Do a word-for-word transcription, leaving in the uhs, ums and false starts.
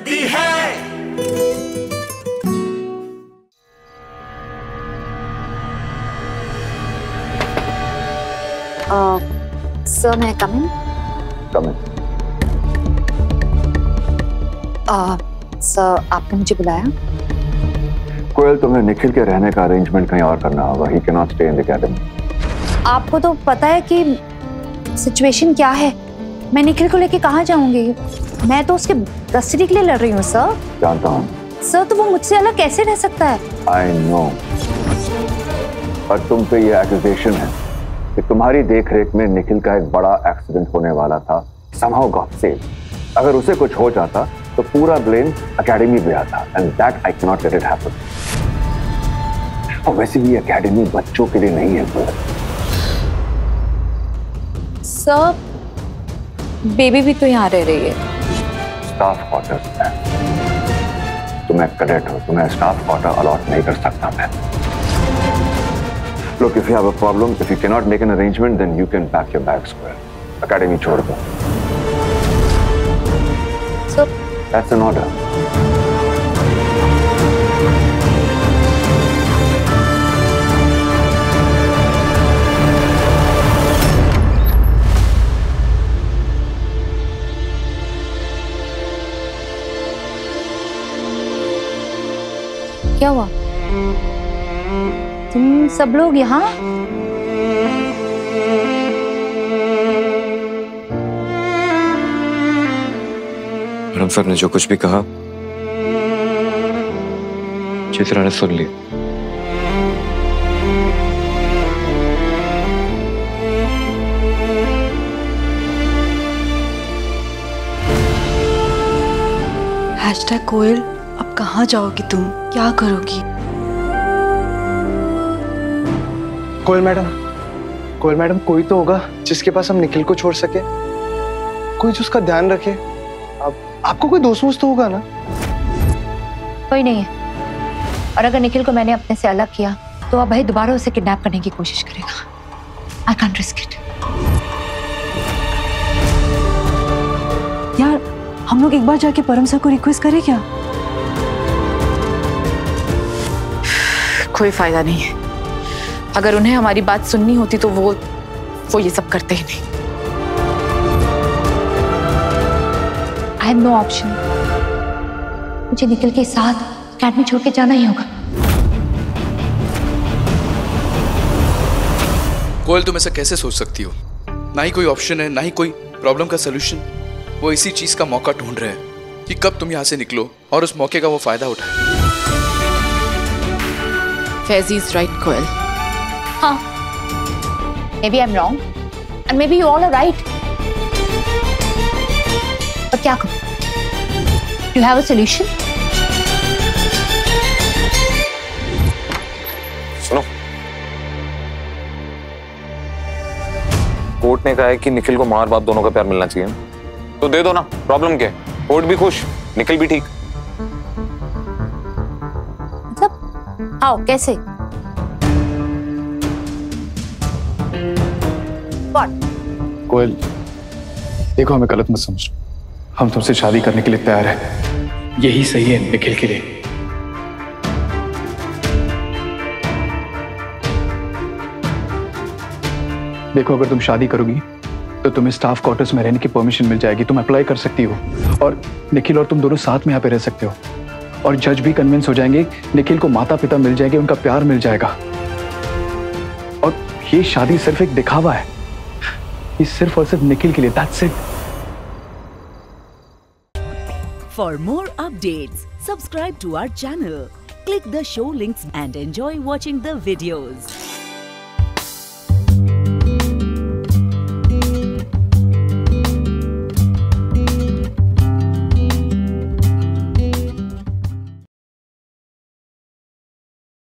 जिद्दी है। सर मैं कम इन? कम इन। सर आपने मुझे बुलाया? कोयल, तुम्हें निखिल के रहने का अरेंजमेंट कहीं और करना होगा। He can not stay in the academy. आपको तो पता है कि सिचुएशन क्या है। मैं निखिल को लेके कहाँ जाऊंगी? मैं तो उसके कस्टडी के लिए लड़ रही हूँ सर। जानता हूँ सर, तो वो मुझसे अलग कैसे रह सकता है? आई नो, पर तुम पे ये एक्यूजेशन है कि तुम्हारी देखरेख में निखिल का एक बड़ा एक्सीडेंट होने वाला था। somehow got saved. अगर उसे कुछ हो जाता तो पूरा ब्लेम एकेडमी पे आता, and that I can not let it happen. और वैसे भी एकेडमी बच्चों के लिए नहीं है। सर, बेबी भी तो यहाँ रह रही है। स्टाफ क्वार्टर्स में। तुम एक कैडेट हो, तुम्हें स्टाफ क्वार्टर अलॉट नहीं कर सकता मैं। Look, if you have a problem, if you cannot make an arrangement, then you can pack your bags. Academy छोड़ दो। So, that's an order. क्या हुआ? तुम सब लोग यहाँ? परम सर ने जो कुछ भी कहा चित्रा ने सुन लिया। हैशटैग कोयल, अब कहाँ जाओगी तुम? क्या करोगी? कोयल मैडम, कोयल मैडम, कोई तो होगा जिसके पास हम निखिल को छोड़ सके, कोई जो उसका ध्यान रखे। आप, आपको कोई दोस्त वोस्त तो होगा ना? कोई नहीं है। और अगर निखिल को मैंने अपने से अलग किया तो अब भाई दोबारा उसे किडनैप करने की कोशिश करेगा। I can't risk it. यार, हम लोग एक बार जाके परम सर को रिक्वेस्ट करें क्या? कोई फायदा नहीं है। अगर उन्हें हमारी बात सुननी होती तो वो वो ये सब करते ही नहीं। I have no option. मुझे निखिल के साथ अकेडमी छोड़ के जाना ही होगा। कोयल, तुम ऐसा कैसे सोच सकती हो? ना ही कोई ऑप्शन है, ना ही कोई प्रॉब्लम का सलूशन। वो इसी चीज का मौका ढूंढ रहे हैं कि कब तुम यहाँ से निकलो और उस मौके का वो फायदा उठाए। Faizi is right Koyal. हाँ, maybe I'm wrong and maybe you all are right. पर क्या करूं? Do you have a solution? सुनो, कोर्ट ने कहा है कि निखिल को मार बाप दोनों का प्यार मिलना चाहिए, तो दे दो ना। प्रॉब्लम क्या है? कोर्ट भी खुश, निखिल भी ठीक। मतलब आओ, कैसे? कोयल, देखो, हमें गलत मत समझो। हम तुमसे शादी करने के लिए तैयार हैं। यही सही है निखिल के लिए। देखो, अगर तुम शादी करोगी तो तुम्हें स्टाफ क्वार्टर्स में रहने की परमिशन मिल जाएगी। तुम अप्लाई कर सकती हो और निखिल और तुम दोनों साथ में यहाँ पे रह सकते हो। और जज भी कन्विंस हो जाएंगे, निखिल को माता पिता मिल जाएंगे, उनका प्यार मिल जाएगा। और ये शादी सिर्फ एक दिखावा है, ये सिर्फ और सिर्फ निखिल के लिए। That's it. For more updates, subscribe to our channel, click the show links and enjoy watching the videos.